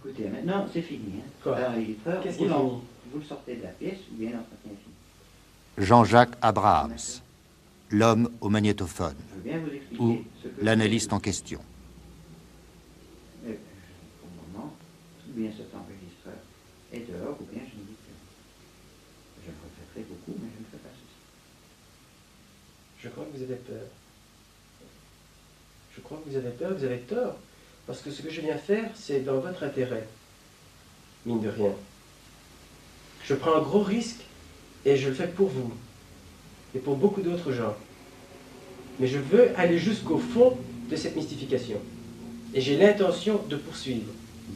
Écoutez, maintenant, c'est fini. Hein. Quoi? Qu'est-ce qui est fini? Vous le sortez de la pièce ou bien l'entretien est fini. Jean-Jacques Abrahams, l'homme au magnétophone, Je veux bien vous expliquer ou ce que l'analyste en question. Pour le moment, ou bien cet enregistreur est dehors, ou bien je ne dis plus. Je le regretterai beaucoup, mais je ne fais pas ceci. Je crois que vous avez peur. Je crois que vous avez peur, vous avez tort. Parce que ce que je viens faire, c'est dans votre intérêt. Mine de rien. Je prends un gros risque et je le fais pour vous. Et pour beaucoup d'autres gens. Mais je veux aller jusqu'au fond de cette mystification. Et j'ai l'intention de poursuivre.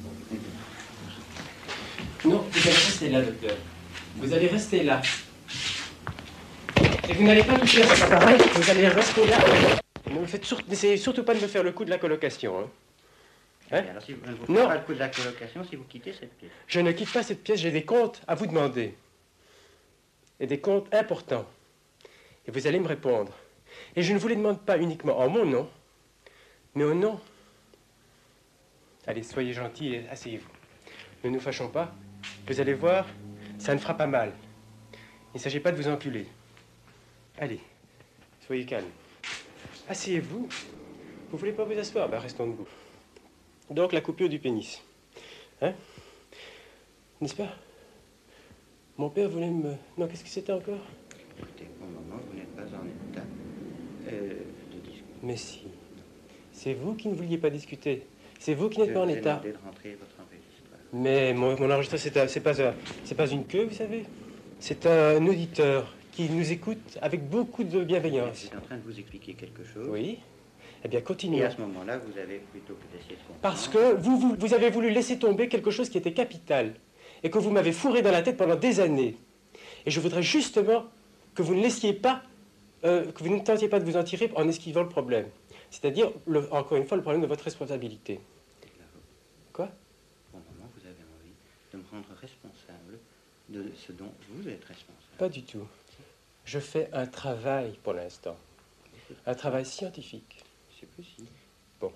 Non, vous allez rester là, docteur. Vous allez rester là. Et vous n'allez pas toucher à cet appareil, vous allez rester là. N'essayez surtout pas de me faire le coup de la colocation. Hein. Hein? Alors, si vous ne vous faites pas le coup de la colocation, si vous quittez cette pièce. Je ne quitte pas cette pièce, j'ai des comptes à vous demander. Et des comptes importants. Et vous allez me répondre. Et je ne vous les demande pas uniquement en mon nom, mais au nom. Allez, soyez gentils et asseyez-vous. Ne nous fâchons pas. Vous allez voir, ça ne fera pas mal. Il ne s'agit pas de vous enculer. Allez, soyez calme. Asseyez-vous. Vous voulez pas vous asseoir? Ben, restons debout. Donc, la coupure du pénis. Hein? N'est-ce pas? Mon père voulait me... Non, qu'est-ce que c'était encore? Écoutez, pour le moment, vous n'êtes pas en état de discuter. Mais si. C'est vous qui ne vouliez pas discuter. C'est vous qui n'êtes pas en état. Je vous ai demandé de rentrer votre enregistreur. Mais mon enregistreur, c'est pas une queue, vous savez. C'est un auditeur qui nous écoute avec beaucoup de bienveillance. Je suis en train de vous expliquer quelque chose. Oui. Eh bien, continuez. Et à ce moment-là, vous avez plutôt que d'essayer de comprendre... Parce que vous avez voulu laisser tomber quelque chose qui était capital et que vous m'avez fourré dans la tête pendant des années. Et je voudrais justement que vous ne laissiez pas, que vous ne tentiez pas de vous en tirer en esquivant le problème. C'est-à-dire, encore une fois, le problème de votre responsabilité. Quoi? Pour le moment, vous avez envie de me rendre responsable de ce dont vous êtes responsable. Pas du tout. Je fais un travail pour l'instant. Un travail scientifique. C'est possible. Bon.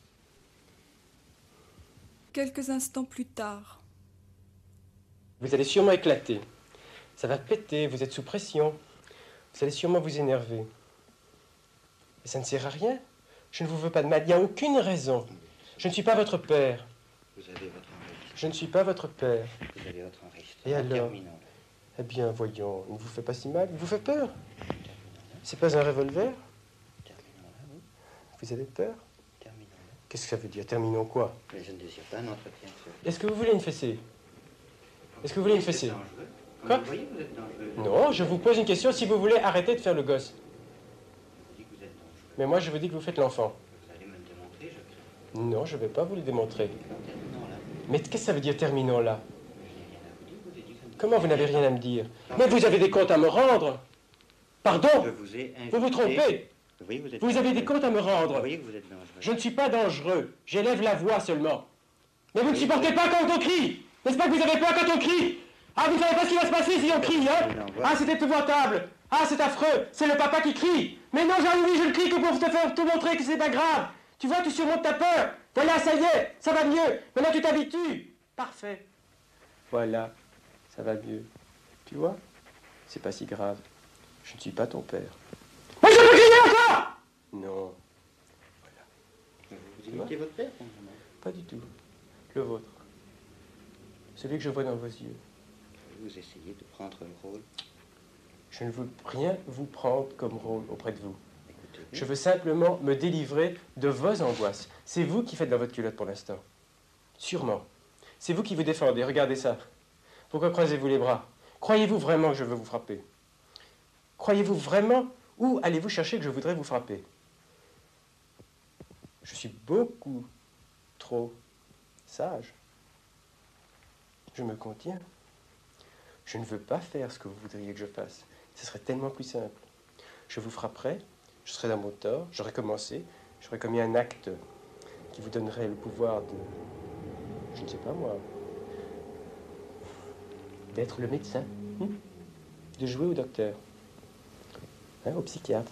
Quelques instants plus tard. Vous allez sûrement éclater. Ça va péter, vous êtes sous pression. Vous allez sûrement vous énerver. Et ça ne sert à rien. Je ne vous veux pas de mal. Il n'y a aucune raison. Je ne suis pas votre père. Vous avez votre enregistreur. Je ne suis pas votre père. Vous avez votre enregistreur. Et alors? Terminons. Eh bien, voyons, il ne vous fait pas si mal. Il vous fait peur. C'est pas un revolver? Terminons-là, oui. Vous avez peur? Terminons-là. Qu'est-ce que ça veut dire? Terminons quoi? Mais je ne désire pas un entretien seul. Est-ce que vous voulez une fessée? Est-ce que vous voulez une fessée? Dangereux. Quoi? Vous voyez, vous êtes dangereux. Non, je vous pose une question. Si vous voulez, arrêtez de faire le gosse. Je dis que vous êtes dangereux. Mais moi, je vous dis que vous faites l'enfant. Vous allez me le démontrer, je crains. Non, je ne vais pas vous le démontrer. Alors, terminons-là. Mais qu'est-ce que ça veut dire, terminons là? Je n'ai rien à vous dire. Vous avez dit que ça ne Comment vous n'avez rien à me dire? Mais vous avez des comptes à me rendre. Pardon? Je vous ai invité. Vous vous trompez. Oui, vous êtes Vous avez des dangereux. comptes à me Vous rendre. voyez que vous êtes dangereux. Je ne suis pas dangereux. J'élève la voix seulement. Mais vous ne supportez pas quand on crie. N'est-ce pas que vous avez peur quand on crie? Ah, vous ne savez pas ce qui va se passer si on crie, hein? Ah, c'est épouvantable. Ah, c'est affreux. C'est le papa qui crie. Mais non, Jean-Louis, je le crie que pour te montrer que c'est pas grave. Tu vois, tu surmontes ta peur. Voilà, ça y est, ça va mieux. Maintenant, tu t'habitues. Parfait. Voilà, ça va mieux. Tu vois? C'est pas si grave. Je ne suis pas ton père. Mais je peux crier encore! Non. Vous imitez votre père, pour le moment. Pas du tout. Le vôtre. Celui que je vois dans vos yeux. Vous essayez de prendre le rôle. Je ne veux rien vous prendre comme rôle auprès de vous. Écoutez, Je veux simplement me délivrer de vos angoisses. C'est vous qui faites dans votre culotte pour l'instant. Sûrement. C'est vous qui vous défendez. Regardez ça. Pourquoi croisez-vous les bras? Croyez-vous vraiment que je veux vous frapper? Croyez-vous vraiment? Où allez-vous chercher que je voudrais vous frapper? Je suis beaucoup trop sage. Je me contiens. Je ne veux pas faire ce que vous voudriez que je fasse. Ce serait tellement plus simple. Je vous frapperais, je serais dans mon tort, j'aurais commencé, j'aurais commis un acte qui vous donnerait le pouvoir de... Je ne sais pas moi. D'être le médecin. De jouer au docteur. Hein, au psychiatre.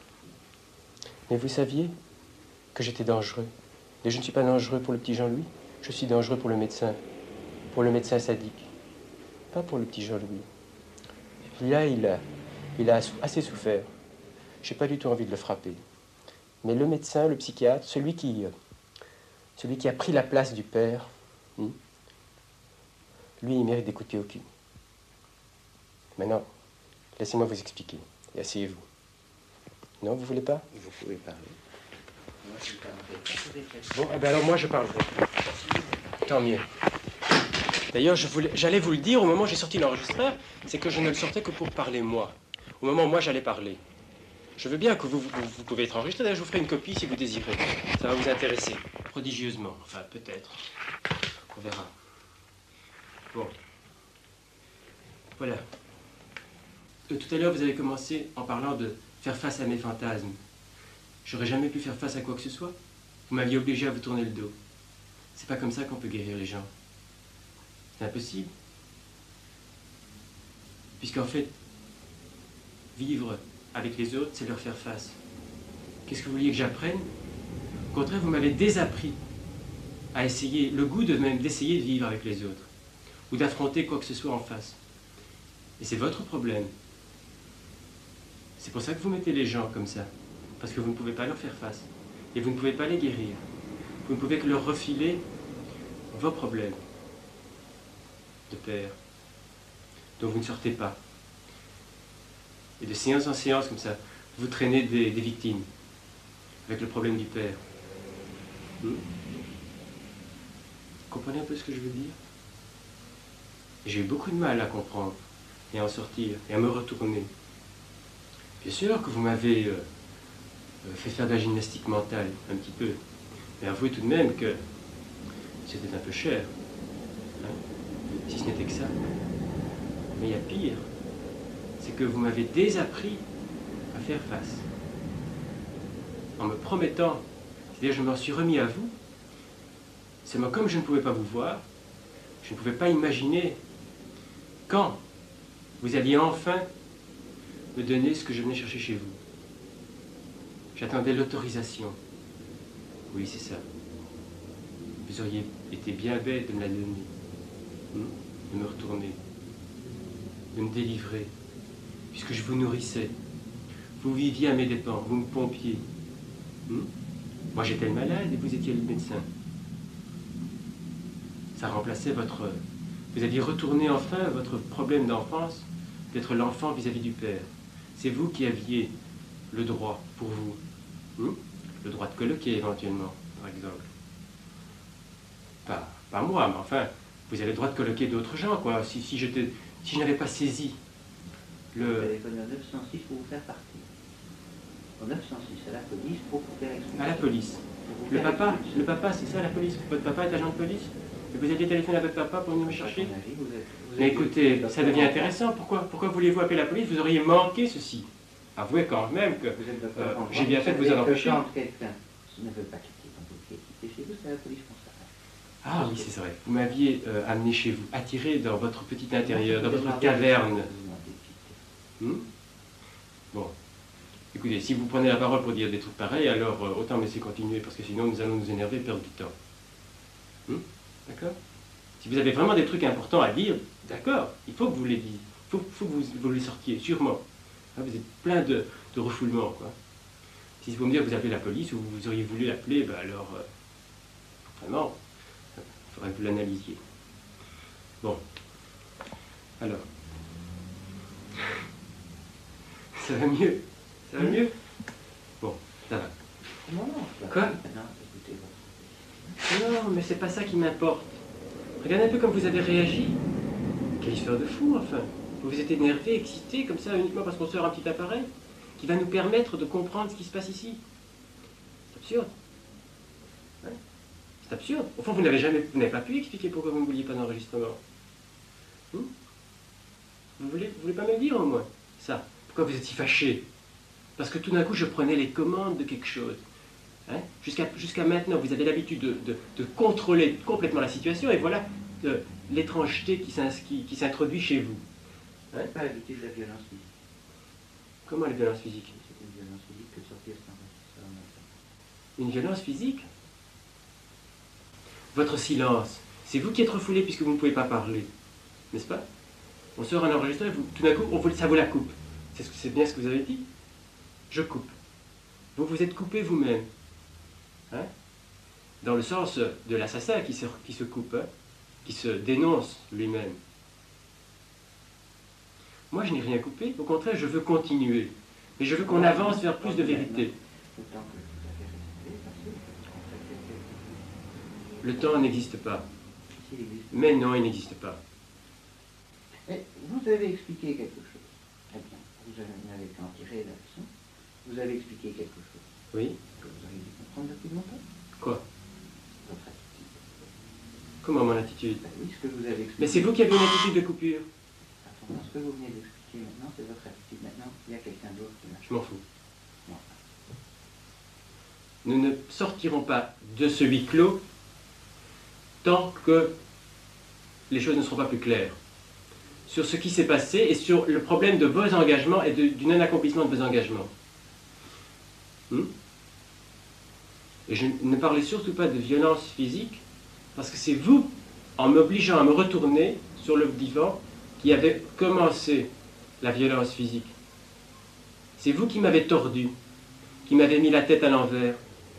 Mais vous saviez que j'étais dangereux. Et je ne suis pas dangereux pour le petit Jean-Louis. Je suis dangereux pour le médecin sadique, pas pour le petit Jean-Louis. Là, il a assez souffert. J'ai pas du tout envie de le frapper. Mais le médecin, le psychiatre, celui qui a pris la place du père, lui, il mérite d'écouter aucune. Maintenant, laissez-moi vous expliquer. Et asseyez-vous. Non, vous voulez pas? Vous pouvez parler. Moi, je ne parlerai pas. Bon, eh ben alors moi, je parlerai. Tant mieux. D'ailleurs, j'allais vous le dire au moment où j'ai sorti l'enregistreur, c'est que je ne le sortais que pour parler moi. Au moment où moi, j'allais parler. Je veux bien que vous pouvez être enregistré. D'ailleurs, je vous ferai une copie si vous désirez. Ça va vous intéresser. Prodigieusement. Enfin, peut-être. On verra. Bon. Voilà. Tout à l'heure, vous avez commencé en parlant de faire face à mes fantasmes. J'aurais jamais pu faire face à quoi que ce soit. Vous m'aviez obligé à vous tourner le dos. C'est pas comme ça qu'on peut guérir les gens. C'est impossible. Puisqu'en fait, vivre avec les autres, c'est leur faire face. Qu'est-ce que vous vouliez que j'apprenne? Au contraire, vous m'avez désappris à essayer, le goût de même d'essayer de vivre avec les autres, ou d'affronter quoi que ce soit en face. Et c'est votre problème. C'est pour ça que vous mettez les gens comme ça, parce que vous ne pouvez pas leur faire face, et vous ne pouvez pas les guérir. Vous ne pouvez que leur refiler vos problèmes de père, dont vous ne sortez pas. Et de séance en séance, comme ça, vous traînez des victimes, avec le problème du père. Vous comprenez un peu ce que je veux dire? J'ai eu beaucoup de mal à comprendre, et à en sortir, et à me retourner. Bien sûr que vous m'avez fait faire de la gymnastique mentale, un petit peu. Mais avouez tout de même que c'était un peu cher. Hein, si ce n'était que ça. Mais il y a pire. C'est que vous m'avez désappris à faire face. En me promettant, c'est-à-dire je m'en suis remis à vous, seulement comme je ne pouvais pas vous voir, je ne pouvais pas imaginer quand vous alliez enfin me donner ce que je venais chercher chez vous. J'attendais l'autorisation. Oui, c'est ça. Vous auriez été bien bête de me la donner, de me retourner, de me délivrer, puisque je vous nourrissais. Vous viviez à mes dépens, vous me pompiez. Moi j'étais le malade et vous étiez le médecin. Ça remplaçait votre... Vous aviez retourné enfin votre problème d'enfance d'être l'enfant vis-à-vis du père. C'est vous qui aviez le droit pour vous. Le droit de colloquer éventuellement, par exemple. Pas moi, mais enfin, vous avez le droit de colloquer d'autres gens, quoi. Si je n'avais pas saisi Vous avez connu au 906 pour vous faire partie. Au 906, à la police, pour vous faire expliquer. À la police. Le papa, c'est ça la police? Votre papa est agent de police? Et vous aviez téléphoné à votre papa pour venir me chercher? Mais écoutez, ça devient intéressant. Pourquoi voulez-vous appeler la police? Vous auriez manqué ceci. Avouez quand même que j'ai bien fait de vous en empêcher. Quand quelqu'un ne veut pas quitter ton bouquet, quitter chez vous, c'est la police qu'on s'arrête. Ah oui, c'est vrai. Vous m'aviez amené chez vous, attiré dans votre petit intérieur, dans votre caverne. Bon. Écoutez, si vous prenez la parole pour dire des trucs pareils, alors autant me laisser continuer, parce que sinon nous allons nous énerver et perdre du temps. D'accord? Si vous avez vraiment des trucs importants à dire, d'accord, il faut que vous les disiez. Il faut que vous les sortiez, sûrement. Hein, vous êtes plein de refoulement, quoi. Si vous me dites que vous appelez la police, ou vous auriez voulu l'appeler, ben alors, vraiment, il faudrait que vous l'analysiez. Bon. Alors. Ça va mieux? Ça va mieux? Bon, ça va. Non, quoi? Non, écoutez, Non, mais c'est pas ça qui m'importe. Regardez un peu comme vous avez réagi. Quelle histoire de fou, enfin. Vous vous êtes énervé, excité, comme ça, uniquement parce qu'on sort un petit appareil qui va nous permettre de comprendre ce qui se passe ici. C'est absurde. Ouais. C'est absurde. Au fond, vous n'avez pas pu expliquer pourquoi vous ne vouliez pas d'enregistrement. Vous voulez pas me le dire, au moins, ça? Pourquoi vous êtes si fâché? Parce que tout d'un coup, je prenais les commandes de quelque chose. Hein? Jusqu'à maintenant, vous avez l'habitude de contrôler complètement la situation, et voilà l'étrangeté qui s'introduit chez vous. Hein? pas l'habitude de la violence physique. Comment la violence physique? C'est une violence physique que de sortir sans. Une violence physique? votre silence. C'est vous qui êtes refoulé puisque vous ne pouvez pas parler. N'est-ce pas? On sort un enregistrement et tout d'un coup, ça vous la coupe. C'est bien ce que vous avez dit? Je coupe. Vous vous êtes coupé vous-même. Hein? Dans le sens de l'assassin qui se coupe, hein? Qui se dénonce lui-même. Moi, je n'ai rien coupé. Au contraire, je veux continuer. Mais je veux qu'on avance vers plus de vérité. Le temps n'existe pas. Mais non, il n'existe pas. Et vous avez expliqué quelque chose. Très bien. Vous n'avez qu'à en tirer la leçon. Vous avez expliqué quelque chose. Oui. Que vous avez dû comprendre depuis longtemps. Quoi? Votre attitude. Comment mon attitude? Ben oui, ce que vous avez expliqué. Mais c'est vous qui avez une attitude de coupure. Attends, ce que vous venez d'expliquer maintenant, c'est votre attitude. Maintenant, il y a quelqu'un d'autre qui l'a. Je m'en fous. Non. Nous ne sortirons pas de ce huis clos tant que les choses ne seront pas plus claires sur ce qui s'est passé et sur le problème de vos engagements et du non-accomplissement de vos engagements. Et je ne parlais surtout pas de violence physique, parce que c'est vous, en m'obligeant à me retourner sur le divan, qui avez commencé la violence physique. C'est vous qui m'avez tordu, qui m'avez mis la tête à l'envers.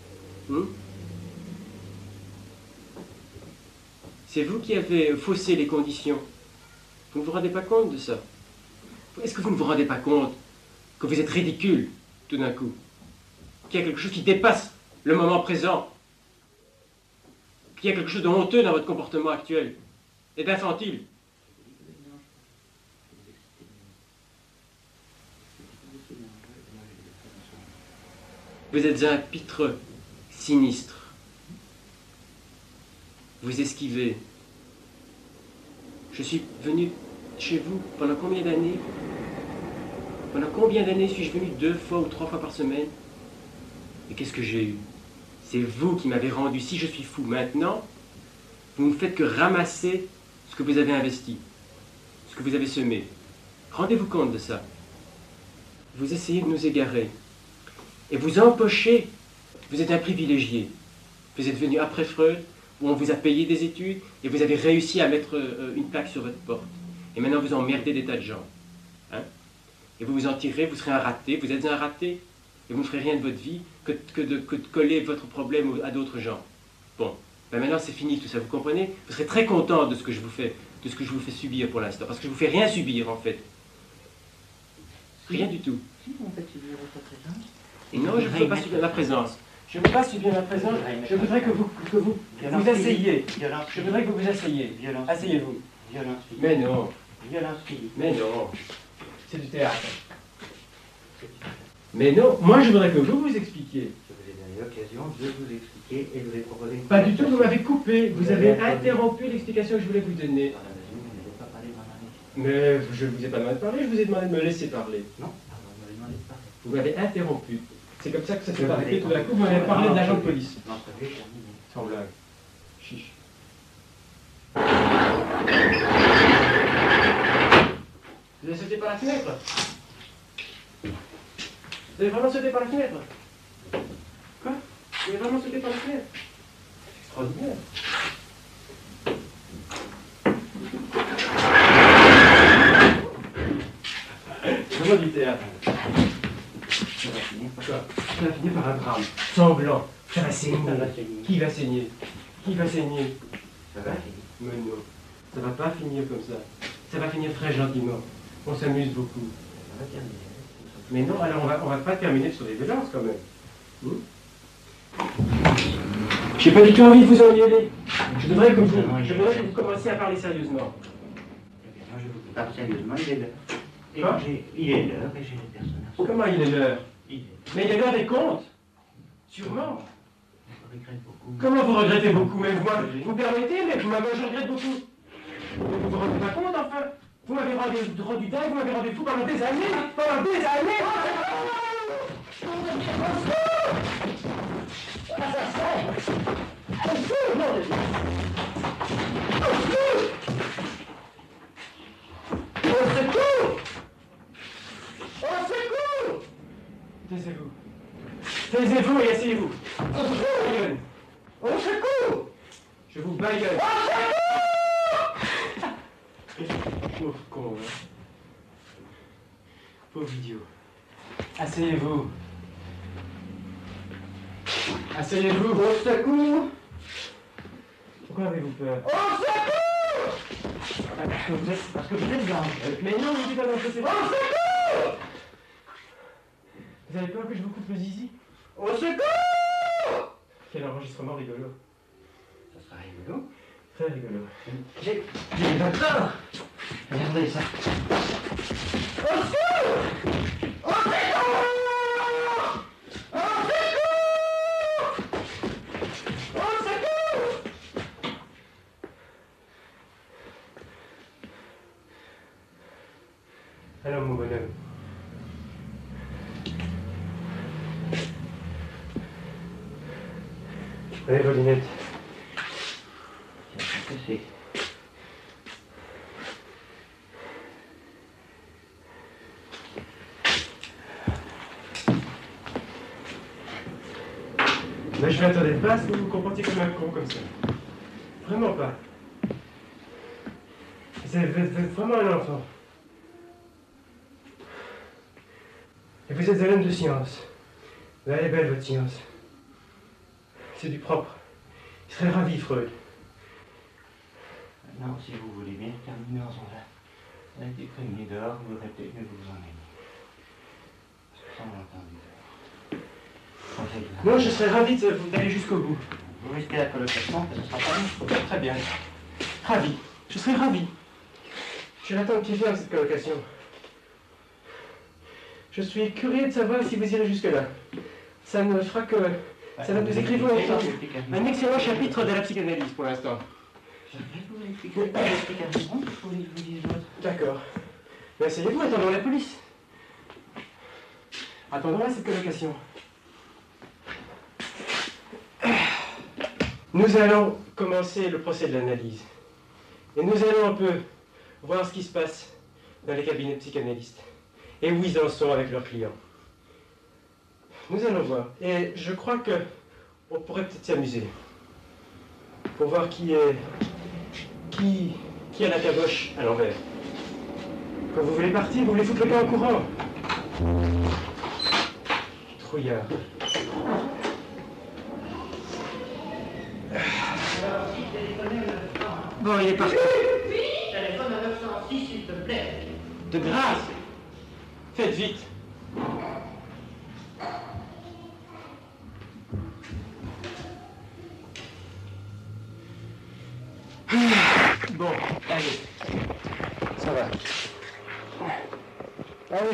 C'est vous qui avez faussé les conditions. Vous ne vous rendez pas compte de ça? Est-ce que vous ne vous rendez pas compte que vous êtes ridicule, tout d'un coup? Qu'il y a quelque chose qui dépasse le moment présent? Qu'il y a quelque chose de honteux dans votre comportement actuel et d'infantile? Vous êtes un pitre sinistre. Vous esquivez. Je suis venu chez vous pendant combien d'années? Pendant combien d'années suis-je venu 2 fois ou 3 fois par semaine? Et qu'est-ce que j'ai eu? C'est vous qui m'avez rendu. Si je suis fou maintenant, vous ne faites que ramasser ce que vous avez investi, ce que vous avez semé. Rendez-vous compte de ça. Vous essayez de nous égarer. Et vous empochez. Vous êtes un privilégié. Vous êtes venu après Freud, où on vous a payé des études, et vous avez réussi à mettre une plaque sur votre porte. Et maintenant vous emmerdez des tas de gens. Hein? Et vous vous en tirez, vous serez un raté, vous êtes un raté, et vous ne ferez rien de votre vie que de coller votre problème à d'autres gens. Bon, ben maintenant c'est fini tout ça, vous comprenez? Vous serez très content de ce que je vous fais, de ce que je vous fais subir pour l'instant, parce que je ne vous fais rien subir en fait. Rien du tout. Si vous me faites subir votre présence. Et non, je ne veux pas subir ma présence. Je ne veux pas subir ma présence, je voudrais que vous essayiez. Je voudrais que vous essayiez. Asseyez-vous. Violence physique. Mais non. Violence physique. Mais non. C'est du théâtre. Mais non, moi je voudrais que vous expliquiez. Je vous ai donné l'occasion de vous expliquer et de vous proposer une Pas du tout, vous m'avez coupé. Vous avez interrompu l'explication que je voulais vous donner. Dans la mesure où vous n'avez pas parlé dans la mission. Mais je ne vous ai pas demandé de parler, je vous ai demandé de me laisser parler. Non, vous m'avez demandé de parler. Vous m'avez interrompu. C'est comme ça que ça s'est arrêté tout d'un coup, vous m'avez parlé d'agent de police. Non, ça fait terminé. Sans blague. Chiche. Vous avez sauté par la fenêtre? Vous avez vraiment sauté par la fenêtre? Quoi? Vous avez vraiment sauté par la fenêtre? C'est extraordinaire. C'est vraiment du théâtre. Ça va finir par Quoi? Ça va finir par un drame. Sanglant. Ça va saigner. Qui va saigner? Qui va saigner? Ça va finir. Mais non. Ça va pas finir comme ça. Ça va finir très gentiment. On s'amuse beaucoup. Ça va terminer. Mais non, alors on va pas terminer sur les violences quand même. J'ai pas du tout envie de vous engueuler. Je voudrais que vous commenciez à parler sérieusement. Eh bien, moi, je vous parle sérieusement, il est l'heure. Et Quoi? il est l'heure et j'ai les personnes à Comment il est l'heure? Il est. Mais il est l'heure des comptes. Sûrement. Je regrette beaucoup. Comment vous regrettez beaucoup, même moi? Vous permettez, mais moi je regrette beaucoup. Vous vous rendez pas compte, enfin? Vous m'avez rendu dingue, vous m'avez rendu fou pendant des années! Pendant des années! Au secours! Au secours! Taisez-vous. Taisez-vous et asseyez-vous. Au secours! Au secours! Je vous Pauvre con, hein. Pauvre idiot. Asseyez-vous. Asseyez-vous. Au secours! Pourquoi avez-vous peur? Au secours! Parce que vous êtes blanc. Mais non, vous dites pas d'entrer, c'est Au secours! Vous avez peur que je vous coupe le zizi? Au secours! Quel enregistrement rigolo. Ça sera rigolo. Très rigolo. J'ai peur. Regardez ça. Au secours! Au secours! Au secours! Au secours! Alors, mon bonhomme. Prenez vos lunettes. C'est Mais je m'attendais pas à ce que vous vous comportiez comme un con comme ça. Vraiment pas. Vous êtes vraiment un enfant. Et vous êtes un homme de science. Elle est belle, votre science. C'est du propre. Il serait ravi, Freud. Non, si vous voulez bien, terminons là. On a été prévenus dehors, vous aurez peut-être mieux vous en aller. Sans l'entendu. Non, je serais ravi d'aller jusqu'au bout. Vous risquez la colocation, que ce sera pas bien. Très bien. Ravi. Je serais ravi. Je l'attends de pied ferme, cette colocation. Je suis curieux de savoir si vous irez jusque-là. Ça ne fera que... Ça va nous écrivons un excellent chapitre de la psychanalyse pour l'instant. Je vais vous l'expliquer. Pas l'explication, il faut que je vous dise l'autre. D'accord. Mais asseyez-vous, attendons la police. Attendons cette colocation. Nous allons commencer le procès de l'analyse. Et nous allons un peu voir ce qui se passe dans les cabinets de psychanalystes. Et où ils en sont avec leurs clients. Nous allons voir. Et je crois que on pourrait peut-être s'amuser. Pour voir qui a la caboche à l'envers. Quand vous voulez partir, vous voulez foutre le camp en courant. Trouillard. Bon, il est parti. Téléphone à 906, s'il te plaît. De grâce. Faites vite. Bon, allez. Ça va. Allez.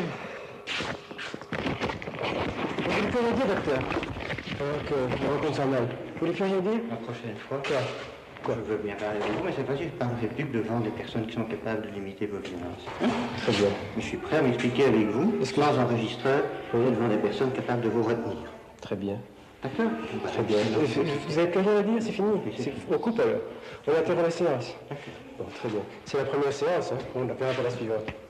Vous voulez plus rien dire, docteur? Pendant que je rencontre son mal. Vous voulez plus rien dire? La prochaine fois. Quoi? Je veux bien parler avec vous, mais cette fois-ci, je parlerai plus que devant des personnes qui sont capables de limiter vos violences. Très bien. Mais je suis prêt à m'expliquer avec vous, sans enregistreur, devant des personnes capables de vous retenir. Très bien. D'accord? Très bien. Vous avez plus rien à dire, c'est fini. On coupe alors. On interrompt la séance. Bon, très bien. C'est la première séance, hein. On la verra pour la suivante.